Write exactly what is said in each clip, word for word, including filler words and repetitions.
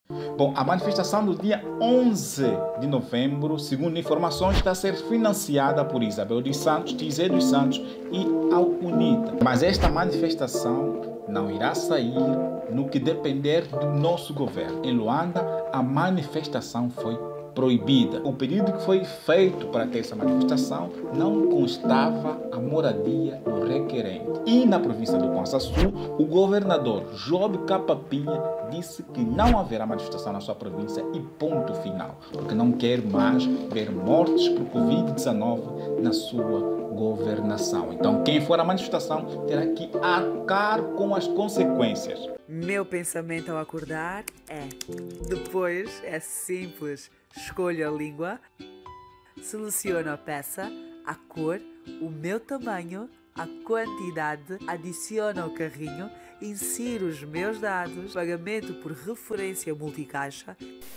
Bom, a manifestação do dia onze de novembro, segundo informações, está a ser financiada por Isabel dos Santos, Tizé dos Santos e a UNITA. Mas esta manifestação não irá sair no que depender do nosso governo. Em Luanda, a manifestação foi proibida. O pedido que foi feito para ter essa manifestação não constava a moradia do requerente. E na província do Kwanza Sul, o governador Job Kapapinha disse que não haverá manifestação na sua província e ponto final, porque não quer mais ver mortes por covid dezenove na sua governação. Então, quem for à manifestação terá que arcar com as consequências. Meu pensamento ao acordar é: depois é simples. Escolho a língua, seleciono a peça, a cor, o meu tamanho, a quantidade, adiciono ao carrinho, insiro os meus dados, pagamento por referência multicaixa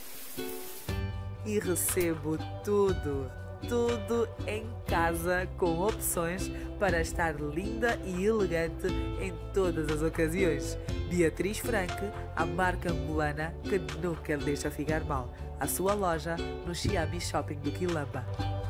e recebo tudo, tudo em casa com opções para estar linda e elegante em todas as ocasiões. Beatriz Franque, a marca angolana que nunca lhe deixa ficar mal. A sua loja no Xiaomi Shopping do Quilamba.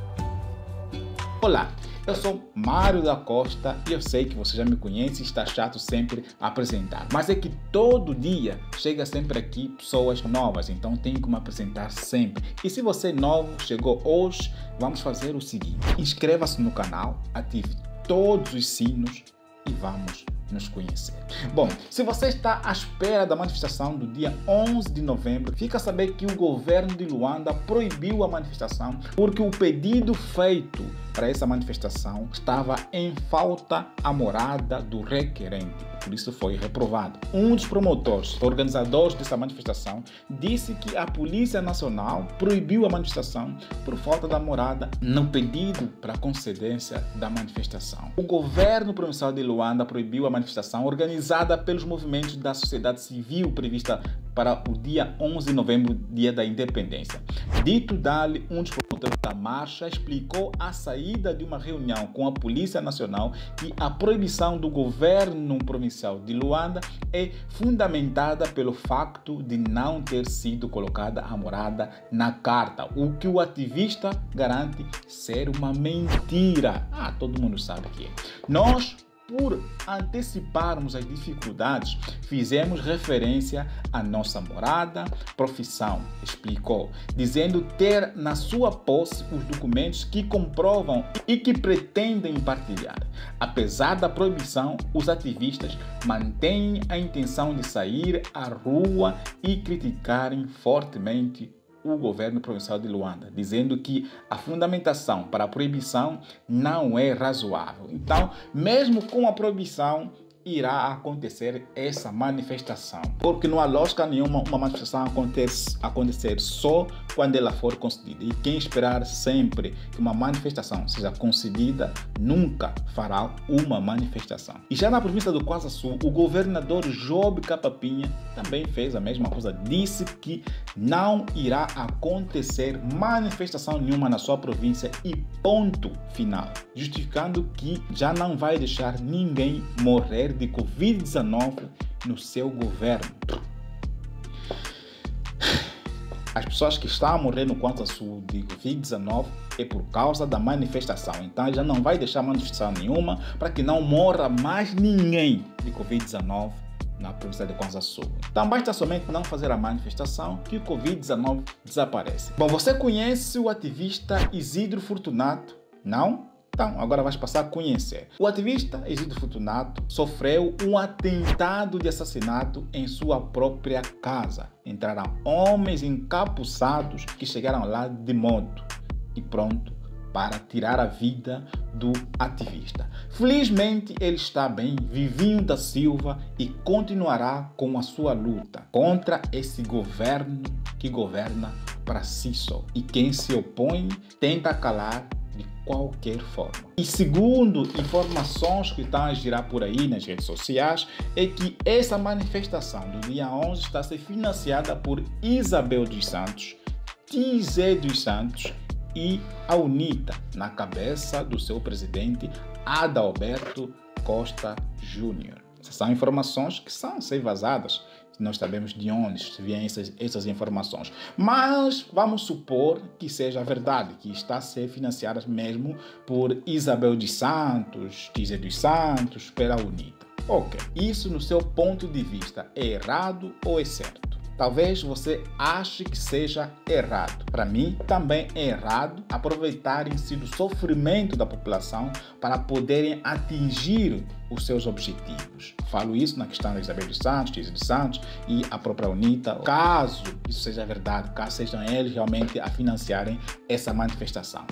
Olá, eu sou Mário da Costa e eu sei que você já me conhece e está chato sempre a apresentar. Mas é que todo dia chega sempre aqui pessoas novas, então tenho que me apresentar sempre. E se você é novo, chegou hoje, vamos fazer o seguinte: inscreva-se no canal, ative todos os sinos e vamos nos conhecer. Bom, se você está à espera da manifestação do dia onze de novembro, fica a saber que o governo de Luanda proibiu a manifestação porque o pedido feito para essa manifestação estava em falta à morada do requerente. Por isso foi reprovado. Um dos promotores, organizadores dessa manifestação, disse que a Polícia Nacional proibiu a manifestação por falta da morada no pedido para concedência da manifestação. O governo provincial de Luanda proibiu a manifestação organizada pelos movimentos da sociedade civil prevista para o dia onze de novembro, dia da independência. Dito Dali, um dos promotores da marcha, explicou a saída de uma reunião com a Polícia Nacional e a proibição do governo provincial de Luanda é fundamentada pelo facto de não ter sido colocada a morada na carta, o que o ativista garante ser uma mentira. Ah, todo mundo sabe que é. Nós, por anteciparmos as dificuldades, fizemos referência à nossa morada, profissão, explicou, dizendo ter na sua posse os documentos que comprovam e que pretendem partilhar. Apesar da proibição, os ativistas mantêm a intenção de sair à rua e criticarem fortemente o governo provincial de Luanda, dizendo que a fundamentação para a proibição não é razoável. Então, mesmo com a proibição, irá acontecer essa manifestação, porque não há lógica nenhuma uma manifestação acontecer, acontecer só quando ela for concedida. E quem esperar sempre que uma manifestação seja concedida, nunca fará uma manifestação. E já na província do Kwanza Sul, o governador Job Kapapinha também fez a mesma coisa, disse que não irá acontecer manifestação nenhuma na sua província e ponto final, justificando que já não vai deixar ninguém morrer de covid dezenove no seu governo. As pessoas que estão a morrer no Kwanza Sul de covid dezenove é por causa da manifestação. Então já não vai deixar manifestação nenhuma para que não morra mais ninguém de covid dezenove na província de Kwanza Sul. Então basta somente não fazer a manifestação que o covid dezenove desaparece. Bom, você conhece o ativista Isidro Fortunato? Não? Então, agora vais passar a conhecer. O ativista Isidro Fortunato sofreu um atentado de assassinato em sua própria casa. Entraram homens encapuçados que chegaram lá de moto e pronto para tirar a vida do ativista. Felizmente ele está bem, vivinho da Silva, e continuará com a sua luta contra esse governo que governa para si só. E quem se opõe tenta calar de qualquer forma. E segundo informações que estão a girar por aí nas redes sociais, é que essa manifestação do dia onze está a ser financiada por Isabel dos Santos, Tizé dos Santos e a UNITA, na cabeça do seu presidente Adalberto Costa Júnior. Essas são informações que são a ser vazadas. nós sabemos de onde vêm essas, essas informações. Mas vamos supor que seja verdade, que está a ser financiada mesmo por Isabel dos Santos, Tízia dos Santos, pela UNITA. Ok, isso no seu ponto de vista é errado ou é certo? Talvez você ache que seja errado. Para mim, também é errado aproveitarem-se do sofrimento da população para poderem atingir os seus objetivos. Falo isso na questão da Isabel dos Santos, Tízia dos Santos e a própria UNITA. Caso isso seja verdade, caso sejam eles realmente a financiarem essa manifestação.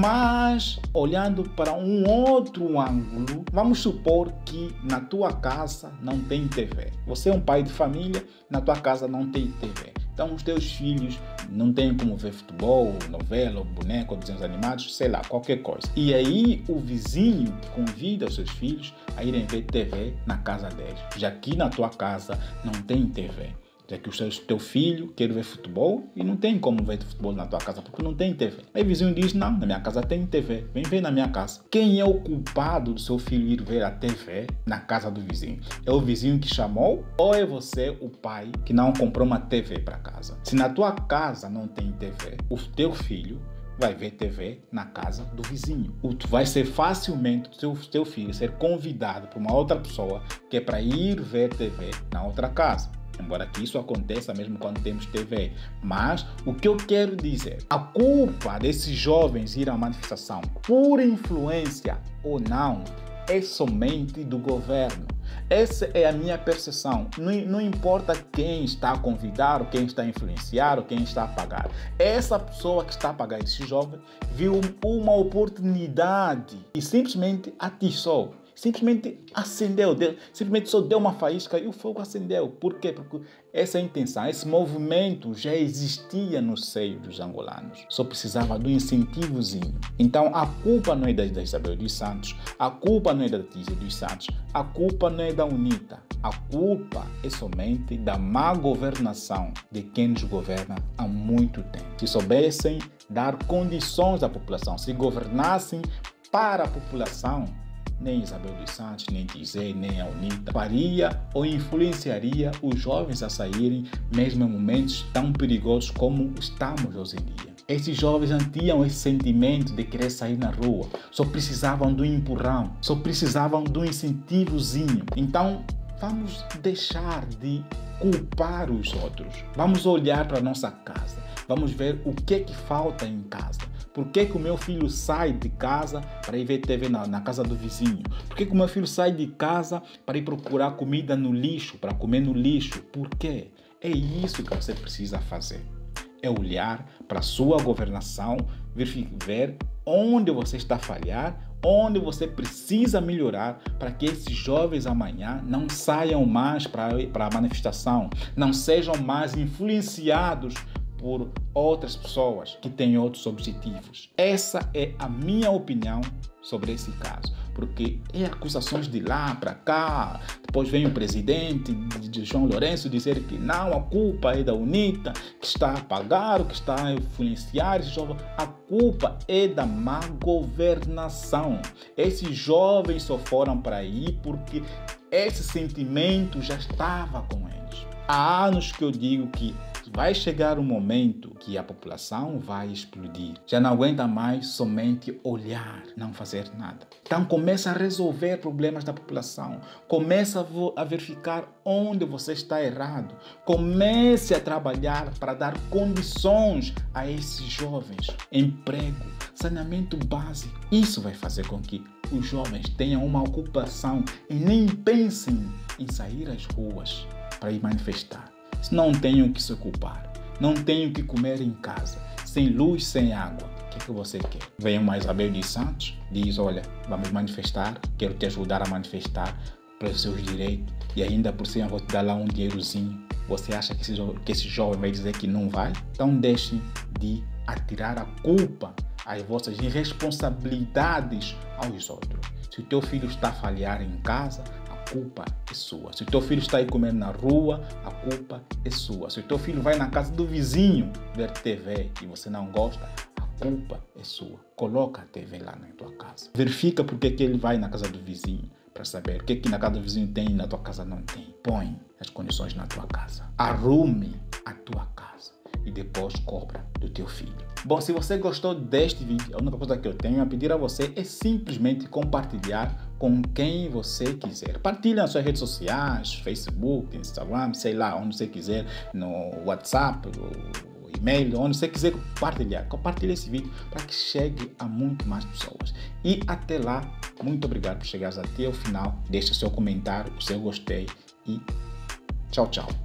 Mas, olhando para um outro ângulo, vamos supor que na tua casa não tem T V. Você é um pai de família, na tua casa não tem T V. Então os teus filhos não têm como ver futebol, novela, boneco, desenhos animados, sei lá, qualquer coisa. E aí o vizinho convida os seus filhos a irem ver T V na casa deles. Já que na tua casa não tem T V. Já que o seu, teu filho quer ver futebol e não tem como ver futebol na tua casa porque não tem T V. Aí o vizinho diz, não, na minha casa tem T V, vem ver na minha casa. Quem é o culpado do seu filho ir ver a T V na casa do vizinho? É o vizinho que chamou ou é você, o pai, que não comprou uma T V para casa? Se na tua casa não tem T V, o teu filho vai ver T V na casa do vizinho. Vai ser facilmente o teu, teu filho ser convidado por uma outra pessoa que é para ir ver T V na outra casa. Embora que isso aconteça mesmo quando temos T V. Mas o que eu quero dizer, a culpa desses jovens ir à manifestação por influência ou não é somente do governo. Essa é a minha percepção. Não, não importa quem está a convidar, ou quem está a influenciar, ou quem está a pagar. Essa pessoa que está a pagar esse jovem viu uma oportunidade e simplesmente atiçou. Simplesmente acendeu, deu, simplesmente só deu uma faísca e o fogo acendeu. Por quê? Porque essa intenção, esse movimento já existia no seio dos angolanos. Só precisava do incentivozinho. Então a culpa não é da Isabel dos Santos, a culpa não é da Tízia dos Santos, a culpa não é da UNITA. A culpa é somente da má governação de quem nos governa há muito tempo. Se soubessem dar condições à população, se governassem para a população, nem Isabel dos Santos, nem Tízia, nem a UNITA faria ou influenciaria os jovens a saírem mesmo em momentos tão perigosos como estamos hoje em dia. Esses jovens não tinham esse sentimento de querer sair na rua, só precisavam do empurrão, só precisavam do incentivozinho. Então, vamos deixar de culpar os outros. Vamos olhar para a nossa casa, vamos ver o que é que falta em casa. Por que que o meu filho sai de casa para ir ver T V na, na casa do vizinho? Por que que o meu filho sai de casa para ir procurar comida no lixo, para comer no lixo? Por quê? É isso que você precisa fazer. É olhar para a sua governação, ver onde você está a falhar, onde você precisa melhorar para que esses jovens amanhã não saiam mais para a manifestação, não sejam mais influenciados por outras pessoas que têm outros objetivos. Essa é a minha opinião sobre esse caso, porque é acusações de lá para cá, depois vem o presidente de João Lourenço dizer que não, a culpa é da UNITA, que está a pagar, que está a influenciar esses jovens. A culpa é da má governação. Esses jovens só foram para aí porque esse sentimento já estava com eles. Há anos que eu digo que vai chegar um momento que a população vai explodir. Já não aguenta mais somente olhar, não fazer nada. Então começa a resolver problemas da população. Começa a verificar onde você está errado. Comece a trabalhar para dar condições a esses jovens. Emprego, saneamento básico. Isso vai fazer com que os jovens tenham uma ocupação e nem pensem em sair às ruas para ir manifestar. Não tenho que se ocupar, não tenho que comer em casa, sem luz, sem água. O que é que você quer? Vem uma Isabel dos Santos, diz, olha, vamos manifestar, quero te ajudar a manifestar pelos seus direitos e ainda por cima vou te dar lá um dinheirozinho. Você acha que esse, que esse jovem vai dizer que não vai? Então deixem de atirar a culpa, as vossas irresponsabilidades aos outros. Se o teu filho está a falhar em casa, a culpa é sua. Se o teu filho está a comer na rua, a culpa é sua. Se o teu filho vai na casa do vizinho ver T V e você não gosta, a culpa é sua. Coloca a T V lá na tua casa. Verifica porque que ele vai na casa do vizinho. para saber o que, que na casa do vizinho tem e na tua casa não tem. Põe as condições na tua casa. Arrume a tua casa e depois cobra do teu filho. Bom, se você gostou deste vídeo, a única coisa que eu tenho a pedir a você é simplesmente compartilhar com quem você quiser. Partilhe nas suas redes sociais, Facebook, Instagram, sei lá, onde você quiser, no WhatsApp, e-mail, onde você quiser compartilhar. Compartilhe esse vídeo para que chegue a muito mais pessoas. E até lá, muito obrigado por chegar até o final. Deixe seu comentário, o seu gostei e tchau, tchau.